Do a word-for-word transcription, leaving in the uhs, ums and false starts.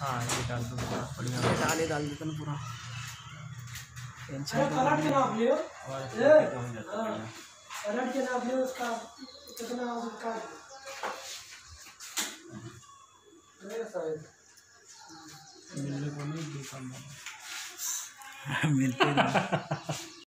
हाँ ये डाल दो पूरा बढ़िया। ये डाले डाल देते ना पूरा। टेंशन अरे करंट के नाप लियो। और ए करंट के नाप लियो उसका कितना उसका मेरे शायद मिलने को नहीं दुकान में मिलते नहीं।